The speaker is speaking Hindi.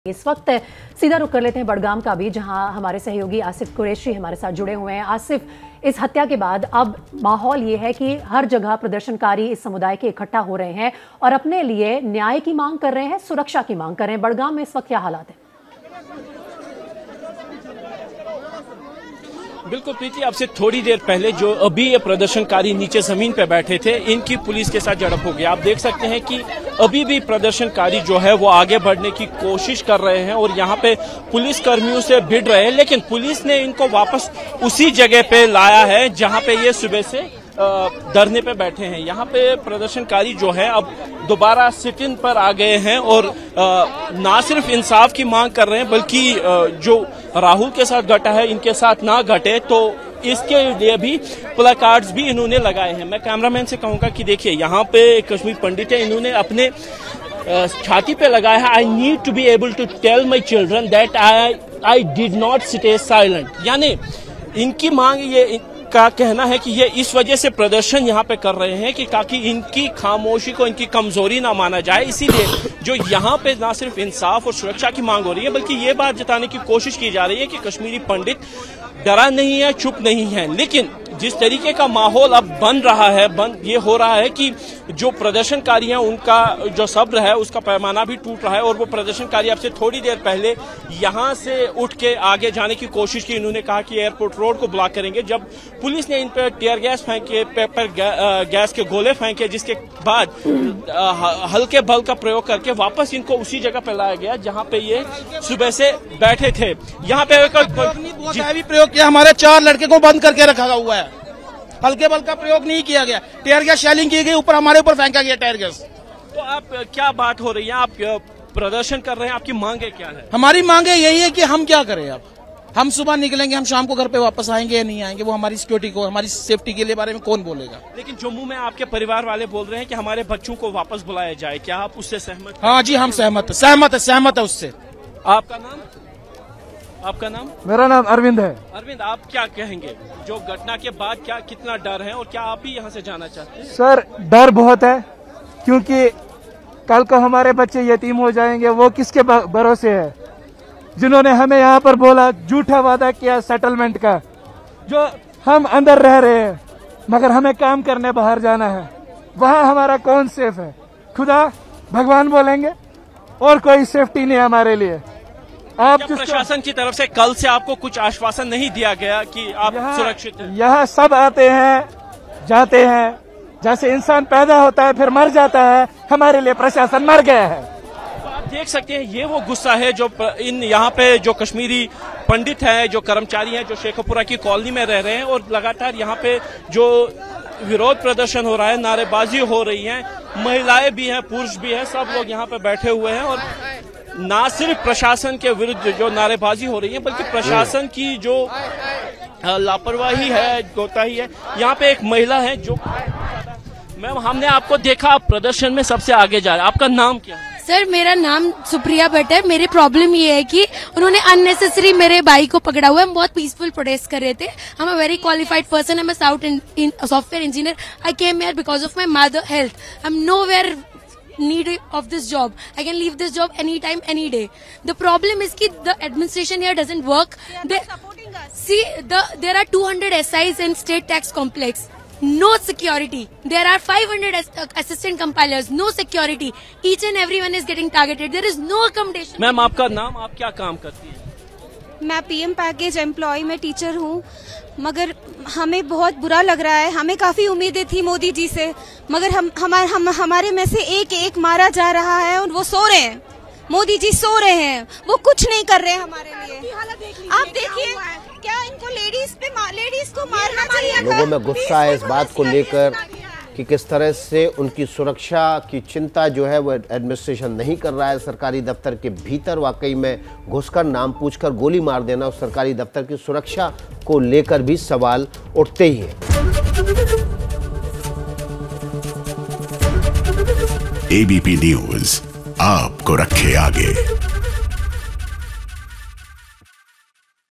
इस वक्त सीधा रुख कर लेते हैं बड़गाम का भी, जहां हमारे सहयोगी आसिफ कुरैशी हमारे साथ जुड़े हुए हैं। आसिफ, इस हत्या के बाद अब माहौल ये है कि हर जगह प्रदर्शनकारी इस समुदाय के इकट्ठा हो रहे हैं और अपने लिए न्याय की मांग कर रहे हैं, सुरक्षा की मांग कर रहे हैं। बड़गाम में इस वक्त क्या हालात है? बिल्कुल प्रीति, अब से थोड़ी देर पहले जो अभी ये प्रदर्शनकारी नीचे जमीन पे बैठे थे, इनकी पुलिस के साथ झड़प हो गई। आप देख सकते हैं कि अभी भी प्रदर्शनकारी जो है वो आगे बढ़ने की कोशिश कर रहे हैं और यहाँ पे पुलिस कर्मियों से भिड़ रहे हैं, लेकिन पुलिस ने इनको वापस उसी जगह पे लाया है जहाँ पे ये सुबह से धरने पे बैठे हैं। यहाँ पे प्रदर्शनकारी जो है अब दोबारा सिट इन पर आ गए हैं और ना सिर्फ इंसाफ की मांग कर रहे हैं, बल्कि जो राहुल के साथ घटा है इनके साथ ना घटे, तो इसके लिए भी प्लेकार्ड्स भी इन्होंने लगाए हैं। मैं कैमरामैन से कहूंगा कि देखिए, यहाँ पे कश्मीर पंडित है, इन्होंने अपने छाती पे लगाया है, I need to be able to tell my children that I did not stay silent. यानी इनकी मांग ये का कहना है कि ये इस वजह से प्रदर्शन यहाँ पे कर रहे हैं कि ताकि इनकी खामोशी को इनकी कमजोरी ना माना जाए। इसीलिए जो यहाँ पे ना सिर्फ इंसाफ और सुरक्षा की मांग हो रही है, बल्कि ये बात जताने की कोशिश की जा रही है कि कश्मीरी पंडित डरा नहीं है, चुप नहीं है। लेकिन जिस तरीके का माहौल अब बन रहा है, ये हो रहा है कि जो प्रदर्शनकारी हैं उनका जो सब्र है उसका पैमाना भी टूट रहा है और वो प्रदर्शनकारी अब से थोड़ी देर पहले यहाँ से उठ के आगे जाने की कोशिश की। इन्होंने कहा कि एयरपोर्ट रोड को ब्लॉक करेंगे। जब पुलिस ने इन पर टीयर गैस फेंके, पेपर गैस के गोले फेंके, जिसके बाद हल्के बल का प्रयोग करके वापस इनको उसी जगह पर लाया गया जहाँ पे ये सुबह से बैठे थे। यहाँ पे प्रयोग किया, हमारे 4 लड़के को बंद करके रखा हुआ है, हल्के बल का प्रयोग नहीं किया गया, टीयर गैस शेलिंग की गई, ऊपर हमारे ऊपर फेंका गया टीयर गैस। तो आप क्या बात हो रही है, आप प्रदर्शन कर रहे हैं, आपकी मांगे क्या है? हमारी मांगे यही है कि हम क्या करें। अब हम सुबह निकलेंगे, हम शाम को घर पे वापस आएंगे या नहीं आएंगे, वो हमारी सिक्योरिटी को, हमारी सेफ्टी के लिए बारे में कौन बोलेगा। लेकिन जम्मू में आपके परिवार वाले बोल रहे हैं कि हमारे बच्चों को वापस बुलाया जाए, क्या आप उससे सहमत? हाँ जी, हम सहमत है उससे। आपका नाम? आपका नाम? मेरा नाम अरविंद है। अरविंद, आप क्या कहेंगे जो घटना के बाद, क्या कितना डर है और क्या आप ही यहाँ से जाना चाहते हैं? सर, डर बहुत है, क्योंकि कल को हमारे बच्चे यतीम हो जाएंगे। वो किसके भरोसे है? जिन्होंने हमें यहाँ पर बोला, झूठा वादा किया सेटलमेंट का, जो हम अंदर रह रहे हैं मगर हमें काम करने बाहर जाना है, वहाँ हमारा कौन सेफ है? खुदा भगवान बोलेंगे और कोई सेफ्टी नहीं हमारे लिए। आप प्रशासन की तरफ से कल से आपको कुछ आश्वासन नहीं दिया गया कि आप सुरक्षित हैं? यहाँ सब आते हैं जाते हैं, जैसे इंसान पैदा होता है फिर मर जाता है, हमारे लिए प्रशासन मर गया है। तो आप देख सकते हैं, ये वो गुस्सा है जो इन यहाँ पे जो कश्मीरी पंडित हैं, जो कर्मचारी हैं, जो शेखपुरा की कॉलोनी में रह रहे हैं, और लगातार यहाँ पे जो विरोध प्रदर्शन हो रहा है, नारेबाजी हो रही है, महिलाएं भी हैं, पुरुष भी हैं, सब लोग यहाँ पे बैठे हुए हैं। और ना सिर्फ प्रशासन के विरुद्ध जो नारेबाजी हो रही है, बल्कि प्रशासन की जो लापरवाही है, कोताही है। यहाँ पे एक महिला है जो, मैम हमने आपको देखा आप प्रदर्शन में सबसे आगे जा रहे हैं, आपका नाम क्या है? सर, मेरा नाम सुप्रिया भट्ट है। मेरी प्रॉब्लम ये है कि उन्होंने अननेसेसरी मेरे भाई को पकड़ा हुआ है। हम बहुत पीसफुल प्रोटेस्ट कर रहे थे। I'm a very qualified person. I'm a software engineer. I came here because of my mother health. I'm nowhere need of this job. I can leave this job anytime, any day. The problem is that the administration here doesn't work. There are 200 SIs in state tax complex. No security. There are 500 assistant compilers. No security. Each and everyone is getting targeted. There is no accommodation. Ma'am, आपका नाम, आप क्या काम करती हैं? मैं PM पैकेज एम्प्लॉय में टीचर हूँ, मगर हमें बहुत बुरा लग रहा है। हमें काफी उम्मीदें थी मोदी जी से, मगर हमारे में से एक मारा जा रहा है और वो सो रहे हैं। मोदी जी सो रहे हैं, वो कुछ नहीं कर रहे हैं हमारे लिए। आप देखिए, क्या इनको लेडीज को मारना चाहिए? लोगों में गुस्सा है इस बात को लेकर कि किस तरह से उनकी सुरक्षा की चिंता जो है वो एडमिनिस्ट्रेशन नहीं कर रहा है। सरकारी दफ्तर के भीतर वाकई में घुसकर नाम पूछकर गोली मार देना और सरकारी दफ्तर की सुरक्षा को लेकर भी सवाल उठते ही हैं। ABP न्यूज़ आपको रखे आगे।